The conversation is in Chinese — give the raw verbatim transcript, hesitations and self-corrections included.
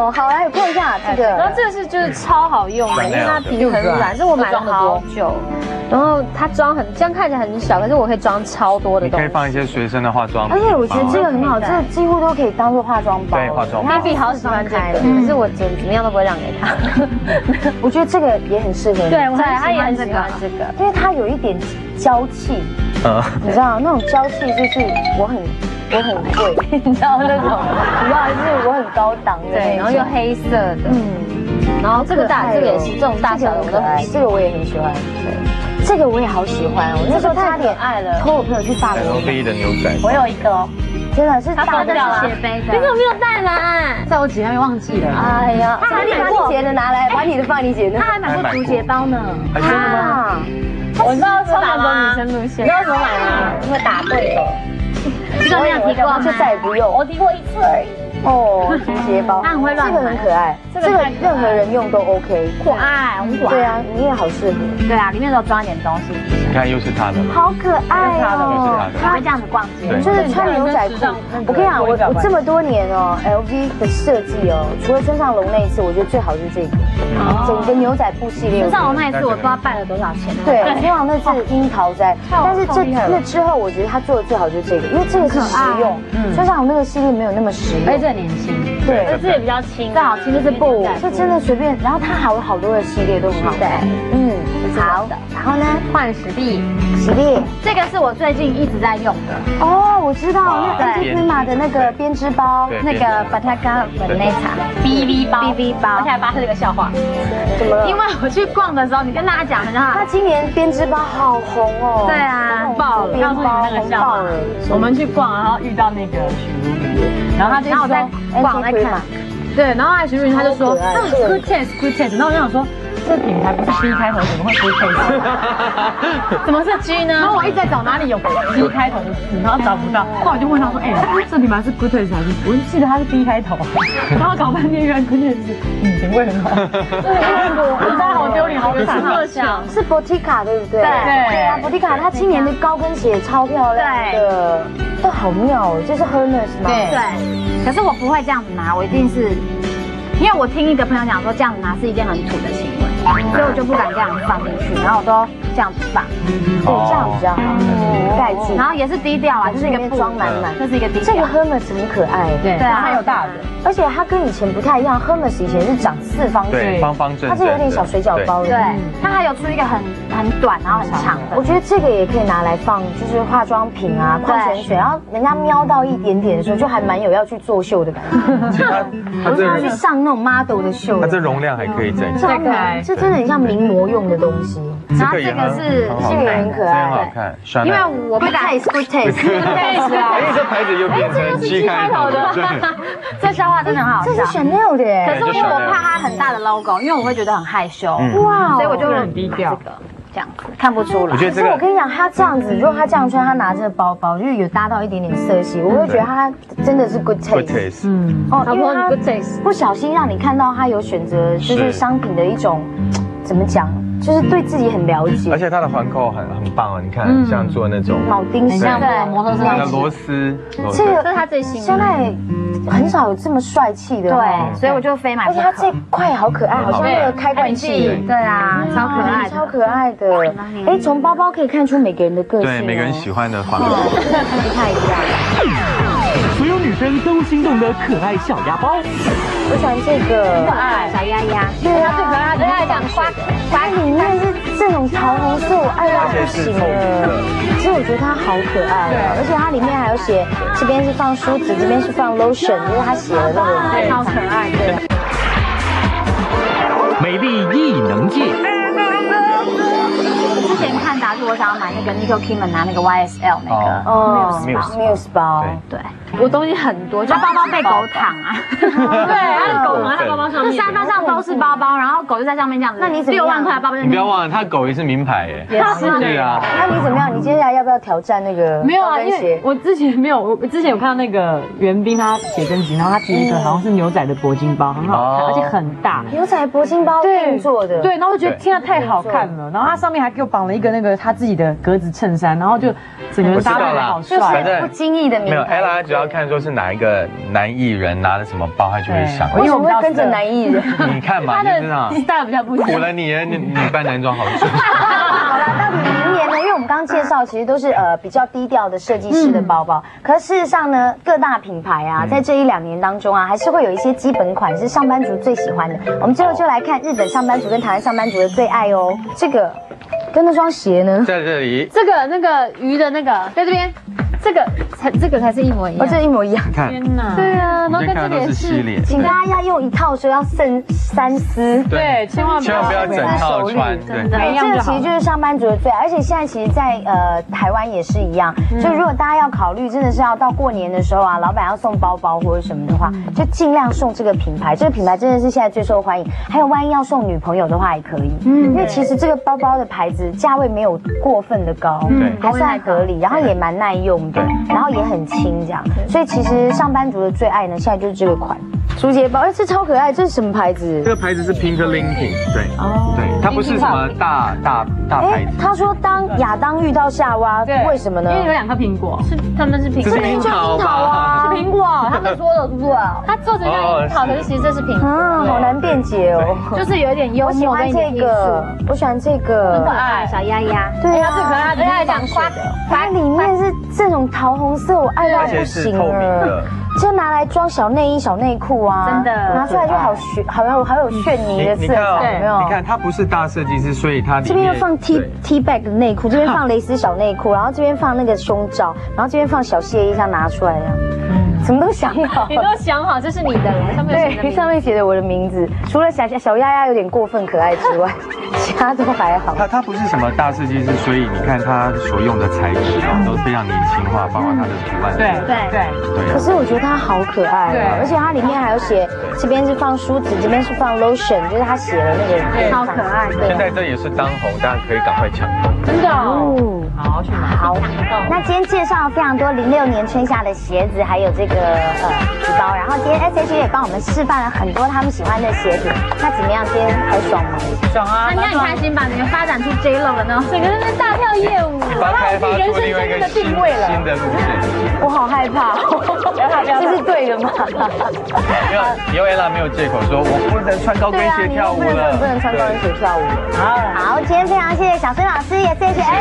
哦，好，来看一下这个。 然后这个是就是超好用的，因为它皮很软，这我买了好久。然后它装很，这样看起来很小，可是我可以装超多的东西。 可以放一些随身的化妆品。 而且我觉得这个很好，这个几乎都可以当做化妆包。 对，化妆包。 Baby 好喜欢这个，可是我怎怎么样都不会让给他。 我觉得这个也很适合你。 对，我他也很喜欢这个， 因为它有一点娇气。嗯，你知道那种娇气就是我很我很贵，你知道那种，你知道就是我很高档的。 对，然后又黑色的，嗯，然后这个大这个也是这种大小的我都很喜欢， 这个我也很喜欢。对，这个我也好喜欢哦，那时候差点爱了，托我朋友去法国。 L V 的牛仔， 我有一个哦。 真的是大的是斜背的，你怎么没有带来？在我姐那边忘记了。 哎呀，他还买过姐的拿来，把你的放你姐的。 他还买过竹节包呢。 真的吗？ 我知道超难走女生路线。你知道怎么买吗？因为打对了。这个没有提过， 就再也不用。 我提过一次而已。 哦，竹节包， 它很会乱， 这个很可爱，这个任何人用都 OK， 可爱，很可爱。 对啊，你也好适合。对啊， 里面都装一点东西。 你看，又是他的， 好可爱哦！ 他会这样子逛街， 就是穿牛仔裤。我跟你讲，我我这么多年哦 ，L V 的设计哦，除了村上隆那一次，我觉得最好就是这个，整个牛仔布系列。 村上隆那一次，我不知道拜了多少钱。 对，村上那次樱桃斋，但是这那之后，我觉得他做的最好就是这个，因为这个是实用。嗯，村上隆那个系列没有那么实用， 而且这年轻。对，而且也比较轻，最好轻就是布， 这真的随便。然后它还有好多的系列都很好看。嗯，好。然后呢，换实力，实力， 这个是我最近一直在用的。 哦，我知道，那 Anti Prima 的那个编织包， 那个 Bottega Veneta B V 包 B V 包，而且还发生了一个笑话。 怎么了？ 因为我去逛的时候，你跟大家讲一下， 他今年编织包好红哦。 对啊， 爆了！告诉你那个笑话，我们去逛，然后遇到那个许茹，然后他就说逛在看。 对，然后还徐茹她就说，啊 ，good taste，good taste。然后我就想说，这品牌不是 B 开头，怎么会 good taste？ 怎么是 G 呢？然后我一直在找哪里有 B 开头的字，然后找不到。后来就问他说，哎，这品牌是 good taste 还是？我记得它是 B 开头，然后搞半天原来 good taste 是嗯品味很好。对，我真的好丢脸，好惨，好笑。 是 Bottega 对不对？ 对对啊 ，Bottega 它今年的高跟鞋超漂亮的，都好妙哦，这是 Hermes 吗？ 对。 可是我不会这样子拿，我一定是，因为我听一个朋友讲说，这样子拿是一件很土的行为，所以我就不敢这样放进去，然后我都这样子放， 对，这样比较好，盖住， 然后也是低调啊，就是一个布装满满， 这是一个低调。 这个 Hermes 很可爱， 对，对，还有大的， 而且它跟以前不太一样 ，Hermes 以前是长四方形， 对，方方正正， 它是有点小水饺包的， 对，它还有出一个很很短然后很长的， 我觉得这个也可以拿来放，就是化妆品啊、矿泉水，然后人家瞄到一点点的时候，就还蛮有要去作秀的感觉。我是要去上那种 model 的秀， 它这容量还可以再加，这真的很像名模用的东西。 然后这个是这个也很可爱， 很好看， 因为我不敢 good taste， good taste 啊，因为这牌子又变成 G 开头的， 这笑话真的很好笑， 这是 Chanel 的耶。 可是因为我怕它很大的 logo， 因为我会觉得很害羞， 哇， 所以我就很低调。 这样子看不出来。 我觉得这个， 我跟你讲，他这样子，如果他这样穿，他拿这个包包，就是有搭到一点点色系，我会觉得他真的是 good taste。 嗯， 哦，因为他 good taste 不小心让你看到他有选择，就是商品的一种，怎么讲，就是对自己很了解。 而且它的环扣很很棒哦，你看，像做那种铆钉式， 对，摩托车那个螺丝， 这个这是他最新的。 现在很少有这么帅气的， 对，所以我就非买不可。 而且它这块好可爱，好像那个开罐器， 对啊，超可爱， 超可爱的。哎，从包包可以看出每个人的个性， 对，每个人喜欢的环扣不太一样。 所有女生都心动的可爱小鸭包， 我喜欢这个可爱小鸭鸭， 对啊，最可爱的爱讲花花里面是这种桃红色，我爱到不行了。其实我觉得它好可爱哦，而且它里面还有写，这边是放梳子，这边是放 lotion， 就是它写的那个， 超可爱的。 美丽异能界。 之前看杂志，我想要买那个 Nicole Kidman 拿那个 Y S L 那个哦 Muse 包， 对，我东西很多，就包包被狗躺啊，对，它的狗躺在包包上面，沙发上都是包包，然后狗就在上面这样子。那你六万块的包包， 你不要忘了，它狗也是名牌耶， 也是对啊。 那你怎么样？你接下来要不要挑战那个？ 没有啊，因为我之前没有，我之前有看到那个袁彬他写真集，然后他提一个好像是牛仔的铂金包，很好看，而且很大， 牛仔铂金包定做的， 对，然后我觉得天啊太好看了，然后它上面还给我绑了了一个那个他自己的格子衬衫，然后就整个人搭配的好帅， 反正不经意的名没有牌。 ella 只要看说是哪一个男艺人拿了什么包，他就会想。 为什么会跟着男艺人？ 你看嘛，你知道， style 比较不一样。 苦了你，你你扮男装好帅。 好了，到底明年呢？因为我们刚刚介绍其实都是呃比较低调的设计师的包包，可是事实上呢，各大品牌啊，在这一两年当中啊，还是会有一些基本款是上班族最喜欢的。我们最后就来看日本上班族跟台湾上班族的最爱哦。这个跟那双鞋呢？ 在这里， 这个那个鱼的那个在这边，这个才这个才是一模一样。 哦，这一模一样。 你看， 天哪！ 对啊， 你先看的都是系列， 请大家要用一套的时候要慎三思。 对，千万千万不要整套穿，对。 对，这个其实就是上班族的最爱，而且现在其实在，呃台湾也是一样。就如果大家要考虑，真的是要到过年的时候啊，老板要送包包或者什么的话，就尽量送这个品牌。这个品牌真的是现在最受欢迎。还有，万一要送女朋友的话也可以，嗯，因为其实这个包包的牌子价位没有过分的高， 对， 还算合理，然后也蛮耐用的，然后也很轻这样。所以其实上班族的最爱呢，现在就是这个款竹节包，哎，这超可爱，这是什么牌子？ 这个牌子是 Pink Linking， 对，哦，对，它不是什么大大大牌子。 他说当亚当遇到夏娃，为什么呢？ 因为有两颗苹果，是他们是苹果， 这是樱桃吧？ 是苹果，他们说的不啊？他做成像樱桃，可是其实这是苹果。 啊，好难辩解哦。 就是有一点幽默跟一点艺术。 我喜欢这个， 很可爱，小鸭鸭。 对啊， 最可爱的，爱讲花， 它里面是这种桃红色，我爱到不行了。就拿来装小内衣、小内裤啊，真的拿出来就好炫，好有好有炫泥的色彩，有没有？ 你看它不是大设计师，所以它这边又放 T T bag 的内裤，这边放蕾丝小内裤，然后这边放那个胸罩，然后这边放小亵衣，像拿出来一样。什么都想好， 你都想好，这是你的了。上面对，上面写的我的名字，除了小小丫丫有点过分可爱之外，其他都还好。 它它不是什么大设计师，所以你看它所用的材质啊，都非常年轻化，包括它的图案。 对对对对。 可是我觉得它好可爱，对，而且它里面还有写，这边是放梳子，这边是放 lotion， 就是它写了那个， 超可爱。 现在这也是当红，大家可以赶快抢购。 真的哦，好去买。 好，那今天介绍了非常多零六年春夏的鞋子，还有这个。呃，皮包，然后今天 S H 也帮我们示范了很多他们喜欢的鞋子，那怎么样？今天还爽吗？ 爽啊！那你很开心吧？你们发展出 J Lo 的那种，整个在大跳业务， 把开发出另外一个新新的路线。 我好害怕，这是对的吗？ 没有，以后 ella 没有借口说我不能穿高跟鞋跳舞了， 不能穿高跟鞋跳舞了。好，好，今天非常谢谢小孙老师，也谢谢